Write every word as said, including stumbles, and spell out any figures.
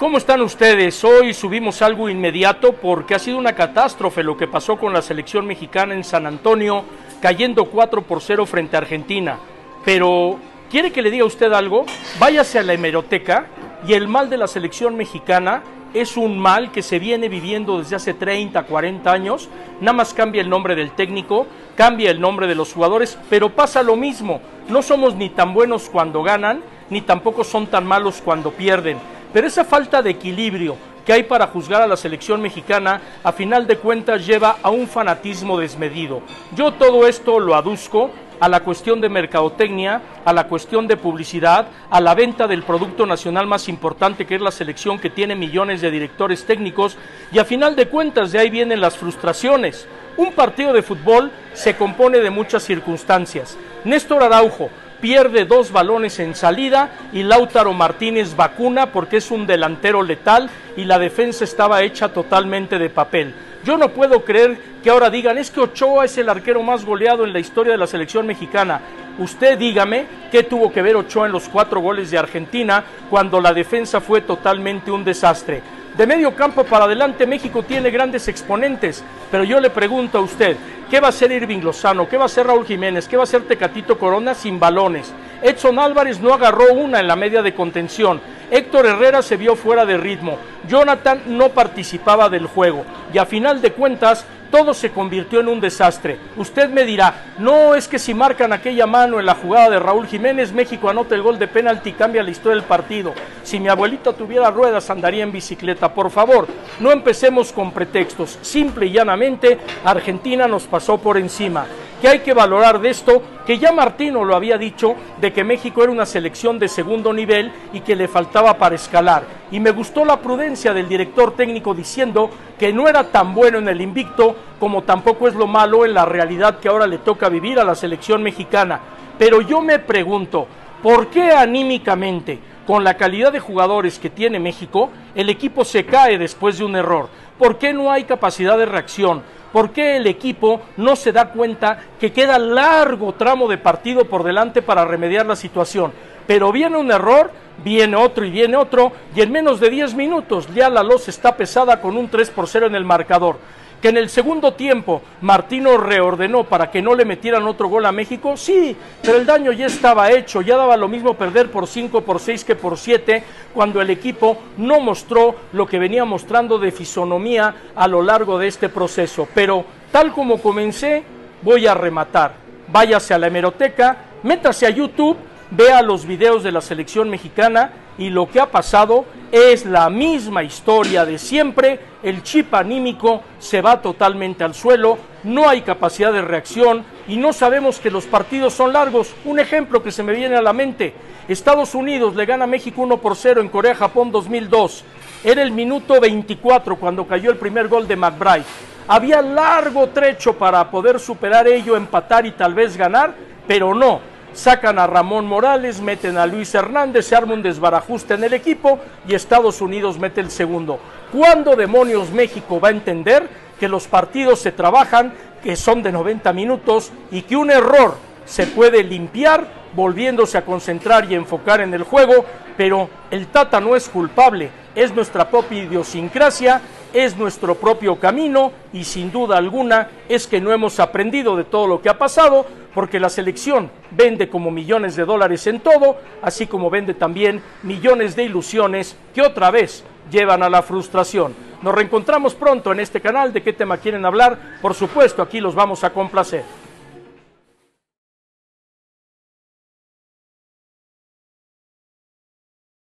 ¿Cómo están ustedes? Hoy subimos algo inmediato porque ha sido una catástrofe lo que pasó con la selección mexicana en San Antonio, cayendo cuatro por cero frente a Argentina. Pero, ¿quiere que le diga a usted algo? Váyase a la hemeroteca y el mal de la selección mexicana es un mal que se viene viviendo desde hace treinta, cuarenta años, nada más cambia el nombre del técnico, cambia el nombre de los jugadores, pero pasa lo mismo. No somos ni tan buenos cuando ganan, ni tampoco son tan malos cuando pierden. Pero esa falta de equilibrio que hay para juzgar a la selección mexicana, a final de cuentas lleva a un fanatismo desmedido. Yo todo esto lo aduzco a la cuestión de mercadotecnia, a la cuestión de publicidad, a la venta del producto nacional más importante que es la selección, que tiene millones de directores técnicos, y a final de cuentas de ahí vienen las frustraciones. Un partido de fútbol se compone de muchas circunstancias. Néstor Araujo pierde dos balones en salida y Lautaro Martínez vacuna porque es un delantero letal y la defensa estaba hecha totalmente de papel. Yo no puedo creer que ahora digan, es que Ochoa es el arquero más goleado en la historia de la selección mexicana. Usted dígame qué tuvo que ver Ochoa en los cuatro goles de Argentina cuando la defensa fue totalmente un desastre. De medio campo para adelante México tiene grandes exponentes, pero yo le pregunto a usted, ¿qué va a hacer Irving Lozano? ¿Qué va a hacer Raúl Jiménez? ¿Qué va a hacer Tecatito Corona sin balones? Edson Álvarez no agarró una en la media de contención. Héctor Herrera se vio fuera de ritmo. Jonathan no participaba del juego. Y a final de cuentas, todo se convirtió en un desastre. Usted me dirá, no, es que si marcan aquella mano en la jugada de Raúl Jiménez, México anota el gol de penalti y cambia la historia del partido. Si mi abuelita tuviera ruedas, andaría en bicicleta. Por favor, no empecemos con pretextos. Simple y llanamente, Argentina nos pasó por encima. Que hay que valorar de esto, que ya Martino lo había dicho, de que México era una selección de segundo nivel y que le faltaba para escalar. Y me gustó la prudencia del director técnico diciendo que no era tan bueno en el invicto, como tampoco es lo malo en la realidad que ahora le toca vivir a la selección mexicana. Pero yo me pregunto, ¿por qué anímicamente, con la calidad de jugadores que tiene México, el equipo se cae después de un error? ¿Por qué no hay capacidad de reacción? ¿Por qué el equipo no se da cuenta que queda largo tramo de partido por delante para remediar la situación? Pero viene un error, viene otro y viene otro, y en menos de diez minutos ya la losa está pesada con un tres por cero en el marcador. Que en el segundo tiempo Martino reordenó para que no le metieran otro gol a México, sí, pero el daño ya estaba hecho, ya daba lo mismo perder por cinco, por seis que por siete, cuando el equipo no mostró lo que venía mostrando de fisonomía a lo largo de este proceso. Pero tal como comencé, voy a rematar. Váyase a la hemeroteca, métase a YouTube, vea los videos de la selección mexicana y lo que ha pasado es la misma historia de siempre. El chip anímico se va totalmente al suelo, no hay capacidad de reacción y no sabemos que los partidos son largos. Un ejemplo que se me viene a la mente, Estados Unidos le gana a México uno por cero en Corea-Japón dos mil dos, era el minuto veinticuatro cuando cayó el primer gol de McBride. Había largo trecho para poder superar ello, empatar y tal vez ganar, pero no. Sacan a Ramón Morales, meten a Luis Hernández, se arma un desbarajuste en el equipo y Estados Unidos mete el segundo. ¿Cuándo demonios México va a entender que los partidos se trabajan, que son de noventa minutos y que un error se puede limpiar volviéndose a concentrar y enfocar en el juego? Pero el Tata no es culpable, es nuestra propia idiosincrasia, es nuestro propio camino y sin duda alguna es que no hemos aprendido de todo lo que ha pasado, porque la selección vende como millones de dólares en todo, así como vende también millones de ilusiones que otra vez llevan a la frustración. Nos reencontramos pronto en este canal. ¿De qué tema quieren hablar? Por supuesto, aquí los vamos a complacer.